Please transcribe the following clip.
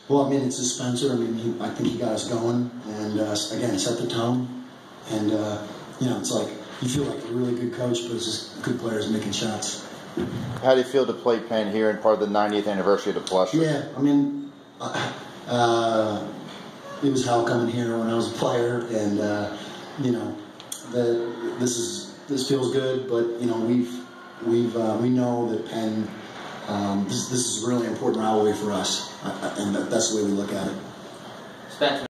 Well, I mean, it's just Spencer. I mean, I think he got us going, and again, set the tone. And you know, it's like you feel like a really good coach, but it's just good players making shots. How do you feel to play Penn here in part of the 90th anniversary of the Palestra? Yeah, I mean, it was hell coming here when I was a player, and you know, this feels good, but you know, we know that Penn. This is a really important rivalry for us, and that's the way we look at it. Spencer.